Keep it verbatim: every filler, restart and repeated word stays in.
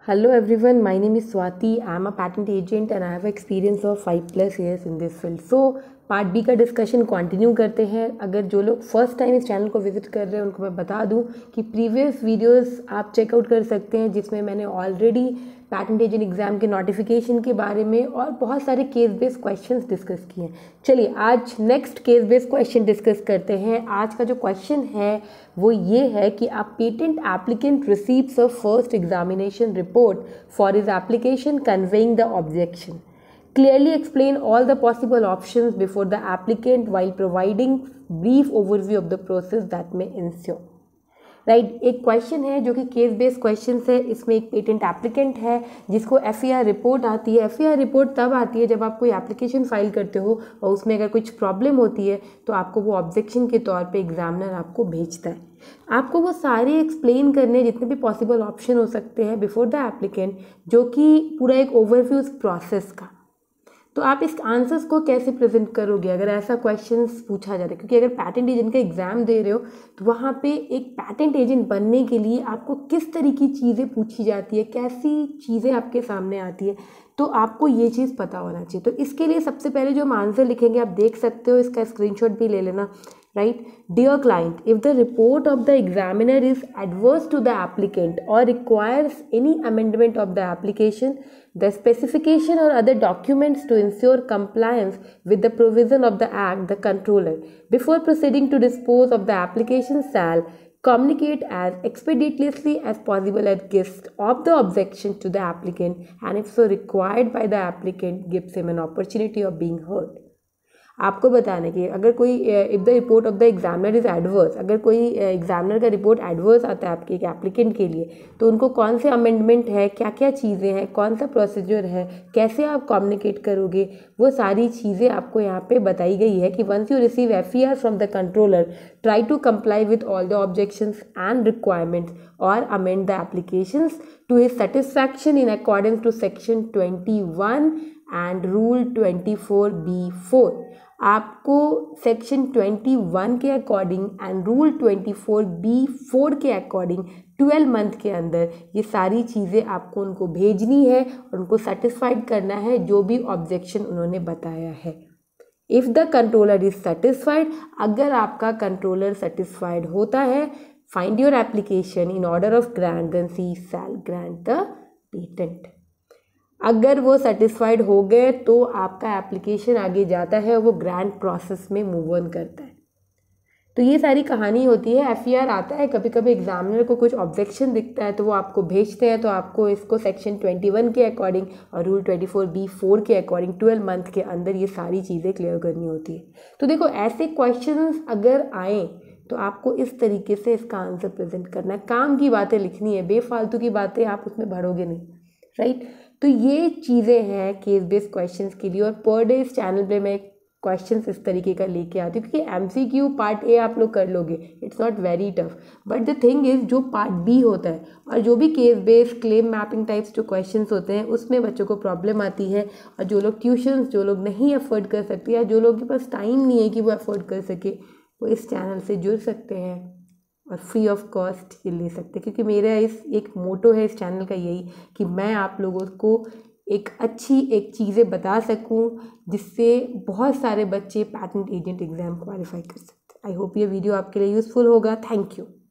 Hello everyone, my name is Swati. I am a patent agent and I have experience of five plus years in this field. So part B का discussion continue करते हैं। अगर जो लोग first time इस channel को visit कर रहे हैं उनको मैं बता दूं कि प्रीवियस वीडियोस आप चेकआउट कर सकते हैं, जिसमें मैंने ऑलरेडी पैटेंट एजेंट एग्ज़ाम के नोटिफिकेशन के बारे में और बहुत सारे केस बेस्ड क्वेश्चंस डिस्कस किए हैं। चलिए आज next case based question discuss करते हैं। आज का जो क्वेश्चन है वो ये है कि a patent applicant receives a first examination report for his application conveying the objection. Clearly explain all the possible options before the applicant while providing brief overview of the process that may ensue. Right right, एक question है जो कि case based question है। इसमें एक patent applicant है जिसको F E R report आती है। एफ ई आर रिपोर्ट तब आती है जब आप कोई एप्लीकेशन फाइल करते हो और उसमें अगर कुछ प्रॉब्लम होती है तो आपको वो ऑब्जेक्शन के तौर पे एग्जामिनर आपको भेजता है। आपको वो सारे एक्सप्लेन करने जितने भी पॉसिबल ऑप्शन हो सकते हैं बिफोर द एप्लीकेंट, जो कि पूरा एक ओवरव्यू उस प्रोसेस का। तो आप इस आंसर्स को कैसे प्रेजेंट करोगे अगर ऐसा क्वेश्चंस पूछा जाता है, क्योंकि अगर पैटेंट एजेंट का एग्ज़ाम दे रहे हो तो वहाँ पे एक पैटेंट एजेंट बनने के लिए आपको किस तरह की चीज़ें पूछी जाती है, कैसी चीज़ें आपके सामने आती है, तो आपको ये चीज़ पता होना चाहिए। तो इसके लिए सबसे पहले जो हम आंसर लिखेंगे आप देख सकते हो, इसका स्क्रीनशॉट भी ले लेना। Right? Dear client, if the report of the examiner is adverse to the applicant or requires any amendment of the application, the specification or other documents to ensure compliance with the provision of the Act, the controller, before proceeding to dispose of the application, shall communicate as expeditiously as possible at gist of the objection to the applicant, and if so required by the applicant, gives him an opportunity of being heard. आपको बताने की अगर कोई if the report of the examiner is adverse, अगर कोई examiner का report adverse आता है आपके एक एप्लीकेंट के लिए, तो उनको कौन से अमेंडमेंट है, क्या क्या चीज़ें हैं, कौन सा प्रोसीजर है, कैसे आप कम्युनिकेट करोगे, वो सारी चीज़ें आपको यहाँ पे बताई गई है कि once you receive F E R from the controller, try to comply with all the objections and requirements और amend the applications to his satisfaction in accordance to section twenty one and rule twenty four B four. आपको section twenty one के according and rule twenty four B four के according twelve month के अंदर ये सारी चीज़ें आपको उनको भेजनी है और उनको सेटिस्फाइड करना है जो भी ऑब्जेक्शन उन्होंने बताया है। If the controller is satisfied, अगर आपका कंट्रोलर सेटिस्फाइड होता है, find your application in order of grant, then she shall grant the patent. अगर वो सेटिस्फाइड हो गए तो आपका एप्लीकेशन आगे जाता है और वो ग्रांट प्रोसेस में मूव ऑन करता है। तो ये सारी कहानी होती है। एफ ई आर आता है, कभी कभी एग्जामिनर को कुछ ऑब्जेक्शन दिखता है तो वो आपको भेजते हैं, तो आपको इसको सेक्शन ट्वेंटी वन के अकॉर्डिंग और rule twenty four B four के अकॉर्डिंग ट्वेल्व मंथ के अंदर ये सारी चीज़ें क्लियर करनी होती है। तो देखो ऐसे क्वेश्चंस अगर आएँ तो आपको इस तरीके से इसका आंसर प्रेजेंट करना है। काम की बातें लिखनी है, बेफालतू की बातें आप उसमें भरोगे नहीं, राइट। तो ये चीज़ें हैं केस बेस्ड क्वेश्चंस के लिए, और पर डे इस चैनल पे मैं क्वेश्चंस इस तरीके का लेके आती हूँ क्योंकि एमसीक्यू पार्ट ए आप लोग कर लोगे, it's not very tough, but the thing is जो पार्ट बी होता है और जो भी case based claim mapping types जो क्वेश्चंस होते हैं उसमें बच्चों को प्रॉब्लम आती है। और जो लोग ट्यूशन्स जो लोग नहीं अफोर्ड कर सकते या जो लोगों के पास टाइम नहीं है कि वो अफोर्ड कर सके, वो इस चैनल से जुड़ सकते हैं और फ्री ऑफ कॉस्ट ये ले सकते हैं, क्योंकि मेरा इस एक मोटो है इस चैनल का यही कि मैं आप लोगों को एक अच्छी एक चीज़ें बता सकूं जिससे बहुत सारे बच्चे पैटेंट एजेंट एग्ज़ाम क्वालिफाई कर सकते हैं। आई होप ये वीडियो आपके लिए यूज़फुल होगा। Thank you.